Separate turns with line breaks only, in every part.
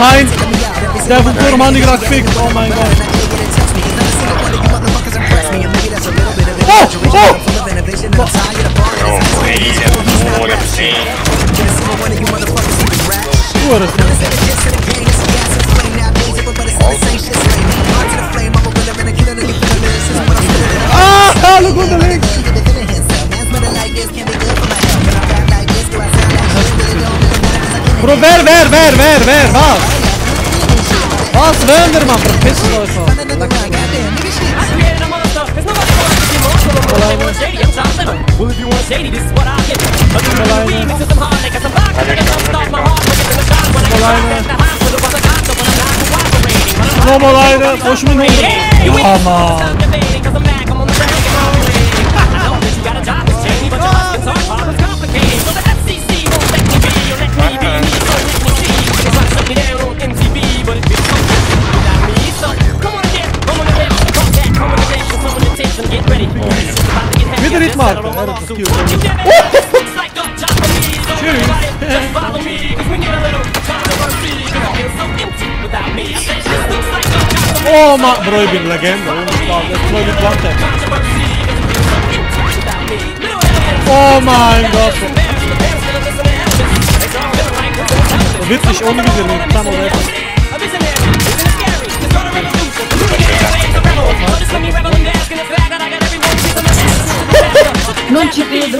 behind. Der von Turm haben die gerade gefickt. Oh mein Gott. Oh! Oh! Ah! Look on the link! Bro, wer? Was? Was wollen wir, Mann? Verpisst euch, Mann. Nochmal eine, push me runter. Ja, Mann. Wieder nicht mal. Oh man, bro, ich bin Legende. Oh mein Gott. Witzig, ohne Visier.
Non ci credo.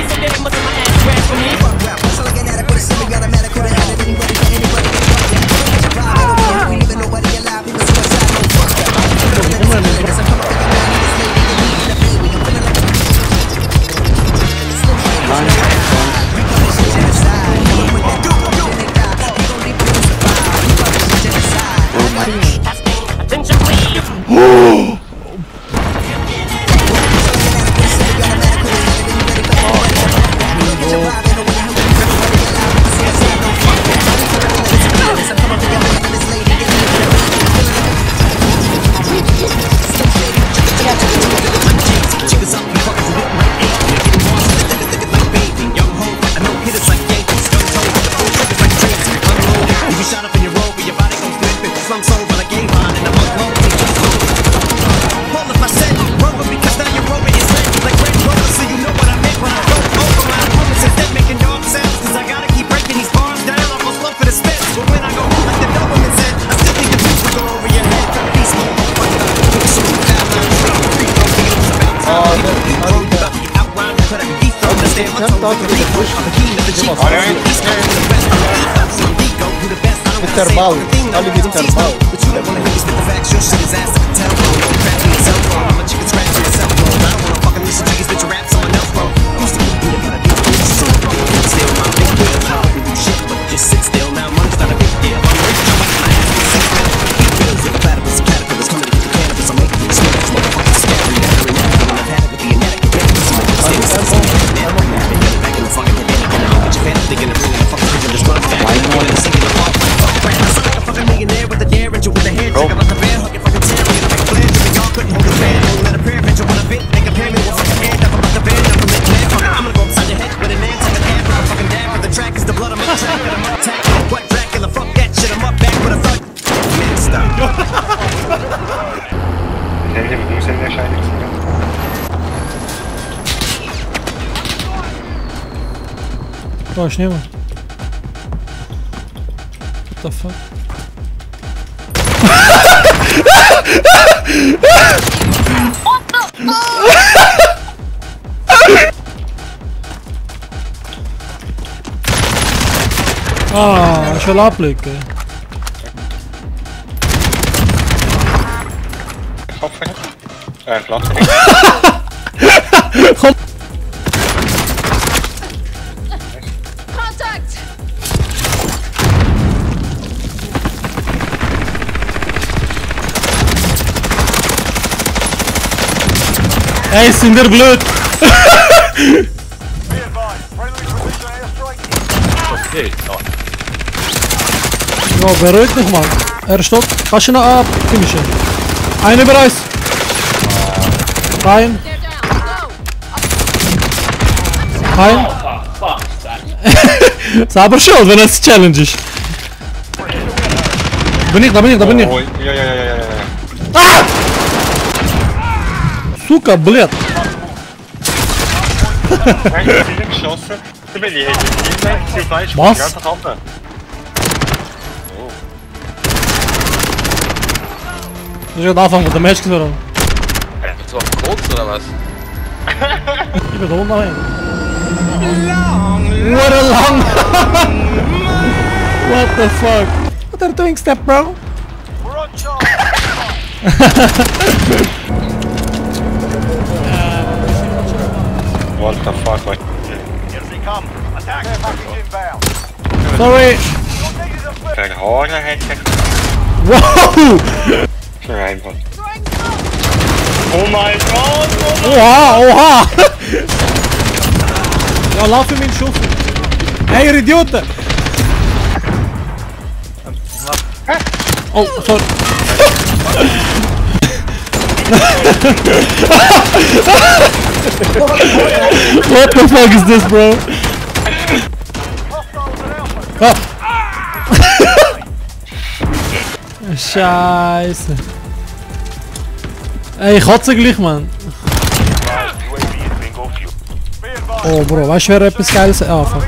Terbal, ali de terbal. Gosh, nie ma. What the fuck? Ah, c'è l'applic. Ey, sindir blöd! Ja, beruhigt dich mal. Er steht. Kannst du noch ab? Finishen. Eine bereits. Rein. Rein. Ist aber schon, wenn es Challenge ist. Da bin ich.
Ой, ja.
Ah! Сука, блядь.
Nein, ich bin geschossen. Da bin ich nicht falsch.
Was?
Einfach runter.
Das ist gerade Anfang mit dem Match gesehen.
Bist du auf Koks oder was?
Ich bin da unten rein. What a long. What the fuck? What are you doing, stepbro?
What the fuck, like.
Sorry.
Verhoren hätte ich.
Wow!
Schon einfach. Oh mein Gott!
Oha! Ja, lauf ihm in den Schuss. Hey, ihr Idioten! Oh, sorry. What the fuck is this, bro? Ah. Scheiße. Ey, Kotze gleich, Mann. Oh, Bro, weißt du, wer etwas Geiles anfängt?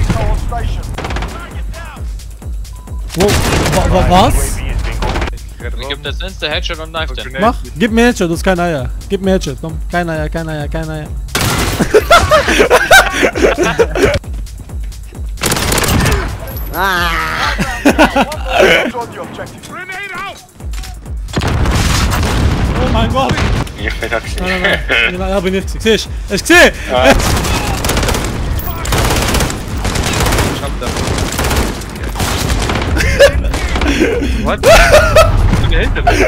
Was?
Ich geb das Insta Headshot und Knife den.
Mach, gib mir Headshot, das ist kein Eier. Gib mir Headshot, komm. Kein Eier. Oh mein Gott!
Ich bin da gesehen.
Nein, da bin ich gesehen. Siehst du? Hast du gesehen?
What? Der hinter mir.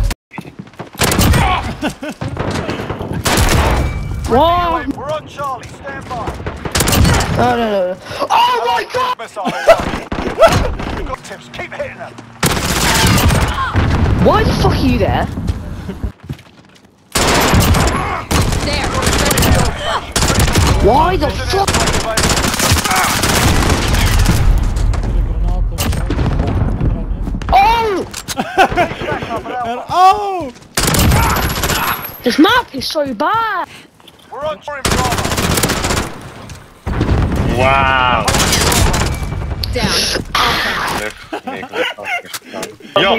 Wow!
We're on Charlie, stand by.
No. Oh my god!
Missile away. You've got tips, keep hitting them.
Why the fuck are you there? Why the fuck? Oh!
Oh!
This map is so bad!
We're on for him, Bravo.
Wow!
Down.
Ja!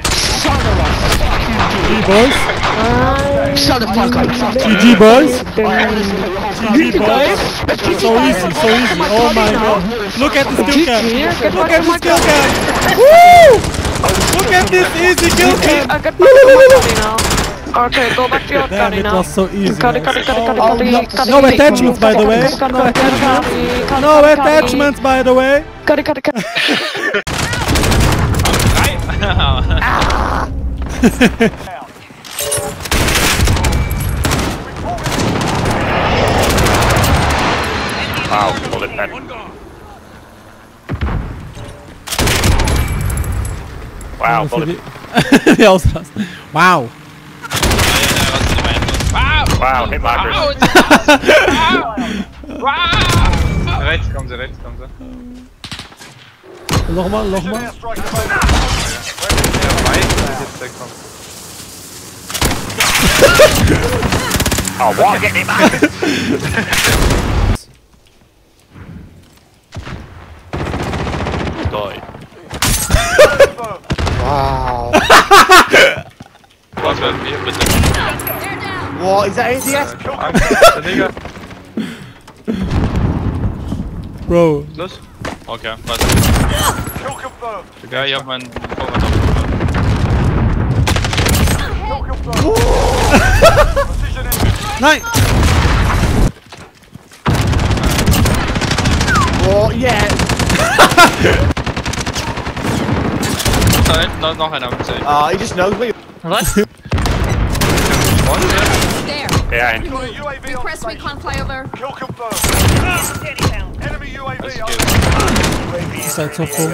GG, boys.
Shut the fuck up!
GG, boys. GG, boys. So easy. Oh my god. Look at this kill cam. Look at this kill cam. Woo! Look at this easy kill cam.
I got back to my body now. Okay, go back to your
Damn,
body
it
now.
was so easy.
Cut it.
No attachments, by the way. No attachments, by the way.
Cut it.
Wow, bullet pen. Wow, bullet.
Wie ausrasten. Wow.
Wow, hit markers.
Rechts kommen sie.
Nochmal.
Airstrike available.
Oh, what? Get him Die.
Wow.
Was werden wir bitte?
What, is that ACS?
Der Digga.
Bro.
Los? Okay, was?
Kill confirmed.
Ja, ich hab meinen Vorrat
Kill confirmed. Precision in.
Nein!
Oh, yeah.
Da hinten noch einer am Zelt.
He just knows me.
Was?
There.
Ja, ein.
UAV on
Request
station.
recon flyover.
Kill confirmed. Enemy UAV
Das
on.
geht.
Ihr seid so froh.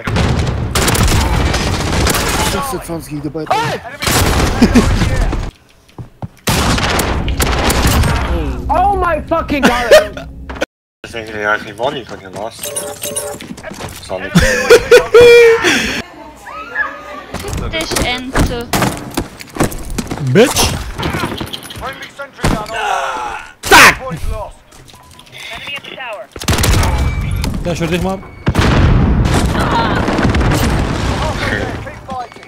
Oh my fucking god!
Das ist eigentlich Volley von hier los. Solid.
ist Ente.
Bitch!
Friendly sentry gun on.
Zack!
Point lost.
Enemy at the tower.
Der schwört dich mal ab.
Halfway there. Keep fighting.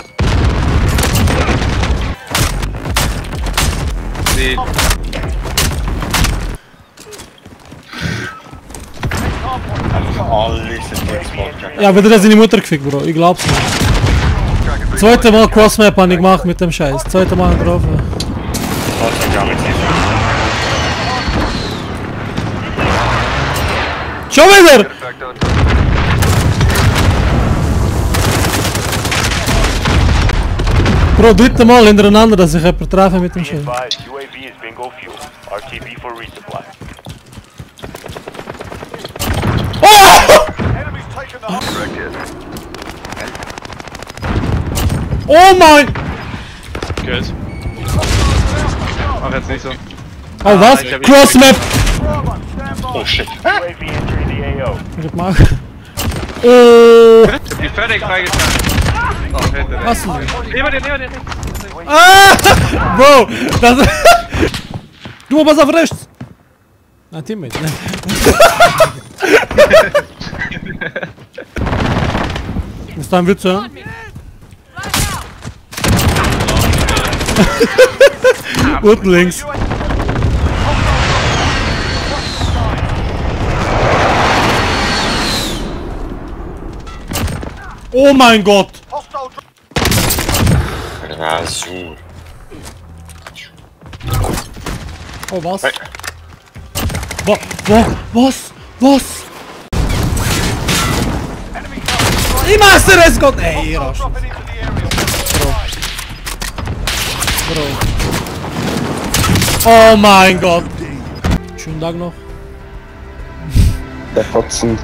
Sie.
Alle sind explodiert.
Ja, wieder seine Mutter gefickt, Bro. Ich glaub's nicht. Zweite Mal Crossmap habe ich gemacht mit dem Scheiß. Zweite Mal getroffen. Schon wieder! Bro, dritte Mal hintereinander, dass ich jemanden treffe mit dem Scheiß.
UAV is bingo fuel. RTB for resupply.
Oh!
Enemies taken the
Oh mein!
Gut. Mach jetzt nicht so.
Oh was? Crossmap!
Bravo, stand by.
Oh shit.
UAV entering the AO.
Ich mach. Oh!
Ich hab die fertig freigeschaltet. Oh, hinter dir.
Was denn?
Neben dir.
Ah! Bro! Das. Du, pass auf rechts! Ah, Teammate, ne? Ist da ein Witz, ja? Unten links. Oh mein Gott!
Hostile
Rasur.
Oh was?
Hey.
Was?
enemy
Ich master es Gott! Ey, ihr Arsch.
dropping into the area.
Bro. Oh mein Gott! Schönen Tag noch.
Der Fotzen.